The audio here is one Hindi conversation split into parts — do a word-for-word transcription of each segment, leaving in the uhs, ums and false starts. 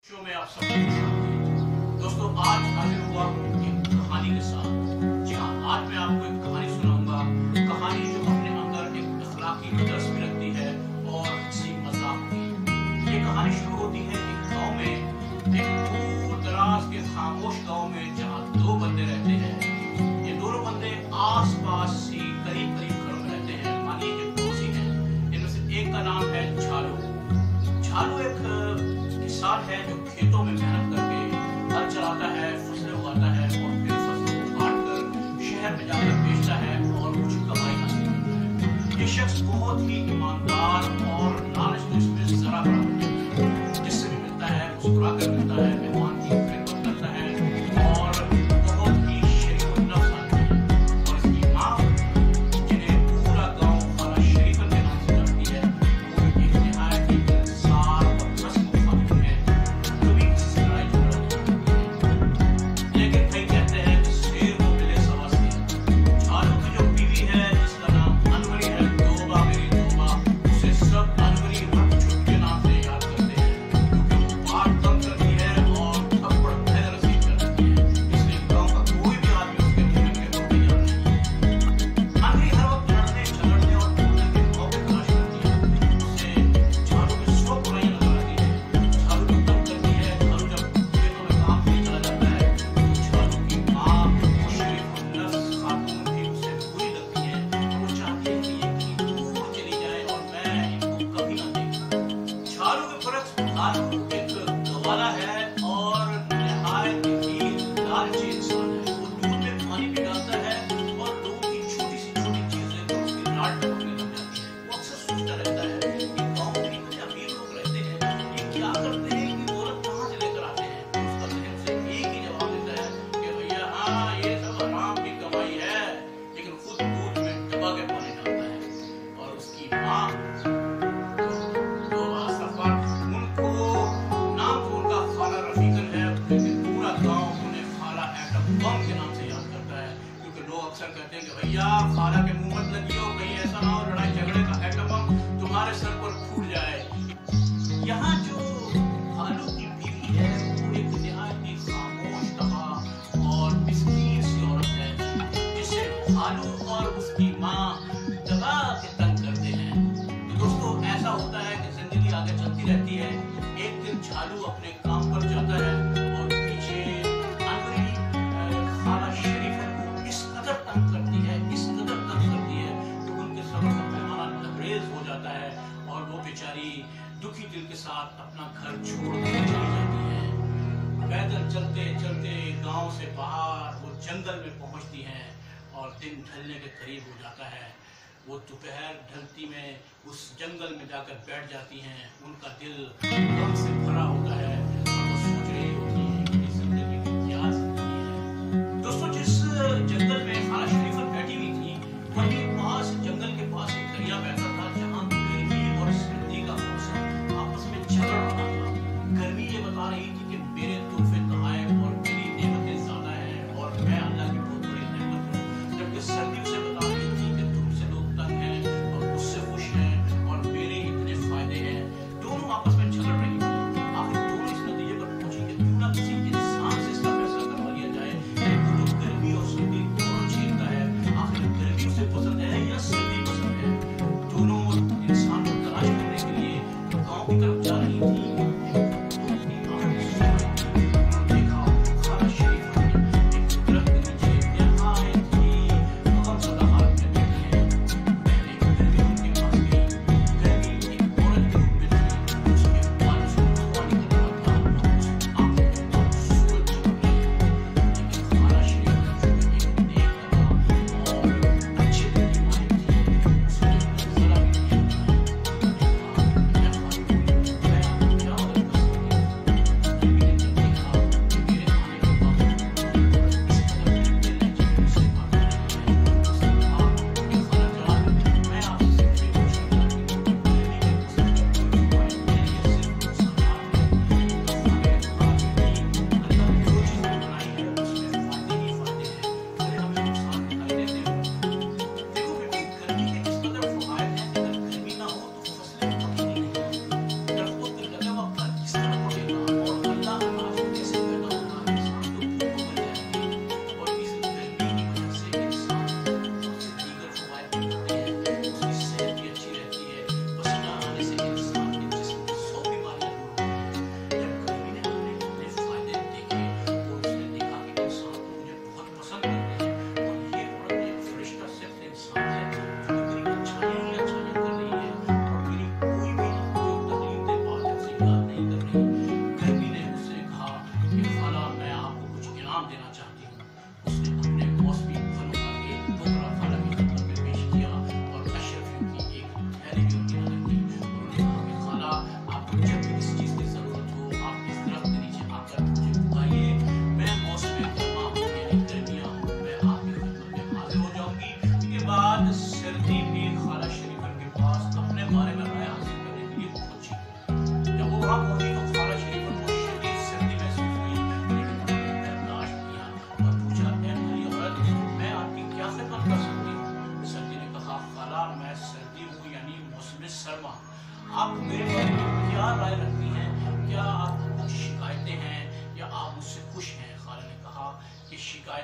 शो में आप सबको दोस्तों आज हाजिर हुआ एक कहानी के साथ। जी हाँ, आज मैं आपको एक कहानी सुनाऊंगा। कहानी जो अपने अंदर एक अखलाकी दर्स भी रखती है और हंसी मजाक भी। ये कहानी शुरू होती है एक गांव में, एक दूर दराज के खामोश गांव में, जहाँ दो बंदे रहते हैं। ये दोनों बंदे आस पास ही करीब करीब घरों में रहते हैं, मानिए कि पड़ोसी हैं। इनमें से एक का नाम है झालू। झालू एक किसान है जो खेतों में मेहनत करके हल चलाता है, फसलें उगाता है और फिर फसलों को काट कर शहर में जाकर बेचता है और कुछ कमाई हासिल करता है। ये शख्स बहुत ही ईमानदार और लालच तो इसमें जरा बड़ा नहीं है। जिससे भी मिलता है मुस्कुरा कर मिलता है, मेहमान की खिदमत करता है और बहुत ही शरीफ नफ्स आदमी है। और इसकी माँ, जिन्हें पूरा गाँव खाला शरीफन के नाम से जानती है, वो एक निहायत ही इंसान और हंसमुख खातून है। कभी किसी से लड़ाई झगड़ा नहीं करती है। लेकिन कई कहते हैं कि शेर को मिले सवा शेर। झालू की जो बीवी है, जिसका नाम अनवरी है, तौबा मेरी तौबा, उसे सब अनवरी हर छुट के नाम से याद करते हैं, क्योंकि वो बात कम करती है और थप्पड़ पहले रसीद कर देती है। इसलिए गाँव का कोई भी आदमी उसके मुंह में को तैयार नहीं है। अनवरी हर वक्त लड़ने झगड़ने और बोलने के मौके तलाश करती है। उसे झालू की सौ बुराइयां नजर आती है। झालू को तंग करती है। झालू जब खेतों में काम के लिए चला जाता है तो झालू की माँ, वो शरीफ नफ्स खातून भी उसे बुरी लगती है। वो चाहती है कि ये कहीं दूर चली जाए और मैं इनको कभी ना देखूं। झालू के बरक्स झालू एक गवाला है और निहायत ही लालची इंसान है। वो दूध में पानी भी डालता है और लोगों की छोटी सी छोटी चीजें तो उसकी लाड पकड़ने लग जाती है। वो अक्सर सोचता रहता है कि गाँव में इतने अमीर लोग रहते हैं, ये क्या करते हैं, इतनी दौलत कहाँ से लेकर आते हैं। उसका जहन उसे एक ही जवाब देता है कि भैया हाँ, ये सब हराम की कमाई है, लेकिन खुद दूध में डुबा के पानी डालता है। और उसकी माँ तो आसफर, उनको नाम तो उनका खाला रफीकन है, लेकिन पूरा गांव उन्हें खाला एटम बम के नाम से याद करता है, क्योंकि लोग अक्सर कहते हैं कि भैया खाला के मुंह मत लगियो, कहीं ऐसा ना हो लड़ाई झगड़े का एटम बम तुम्हारे सर पर फूट जाए। यहाँ जो झालू की बीवी है, वो एक निहायत ही खामोश तबाह और मिस्कीन सी औरत है, जिसे झालू और उसकी माँ दबा के तंग करते हैं। तो दोस्तों, ऐसा होता है कि जिंदगी आगे चलती रहती है। एक दिन झालू अपने काम पर जाता है और पीछे अनवरी खाला शरीफन को इस कदर तंग करती है, इस कदर तंग करती है कि उनके सब्र का पैमाना लबरेज हो जाता है और वो बेचारी दुखी दिल के साथ अपना घर छोड़ कर चली जाती है। पैदल चलते चलते गांव से बाहर वो जंगल में पहुंचती हैं और दिन ढलने के करीब हो जाता है। वो दोपहर ढलती में उस जंगल में जाकर बैठ जाती हैं। उनका दिल गम से भरा होता है और वो सोच रही होती है कि इस जिंदगी में क्या जिंदगी है। दोस्तों, जिस जंगल में खाला शरीफन बैठी हुई थी, वहीं पास जंगल के पास एक दरिया बहता था, जहाँ गर्मी और सर्दी का मौसम आपस में झगड़ रहा था। गर्मी ये बता रही थी कि मेरे तोहफे तोहफे और मेरी नेमतें ज्यादा हैं और मैं अल्लाह की बहुत बड़ी नेमत हूँ, जबकि सर्दी उसे बता रही थी कि तुमसे लोग तंग हैं और मुझसे खुश हैं और मेरे इतने फायदे हैं। दोनों आपस में झगड़ रही थी। आखिर दोनों इस नतीजे पर पहुंची कि क्यों ना किसी इंसान से इसका फैसला करवा लिया जाए कि वो तो गर्मी और सर्दी दोनों झेलता है। आखिर गर्मी उसे पसंद है या सर्दी पसंद है। दोनों इंसान को तलाश करने के लिए गाँव की तरफ जा रही थी।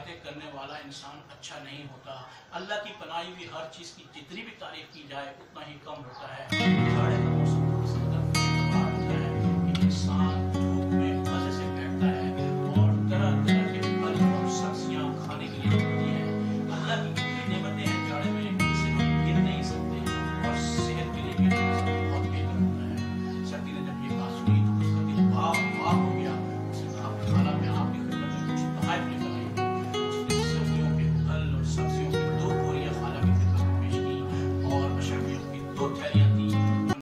बातें करने वाला इंसान अच्छा नहीं होता। अल्लाह की बनाई हुई हर चीज़ की जितनी भी तारीफ की जाए उतना ही कम होता है। जाड़े का मौसम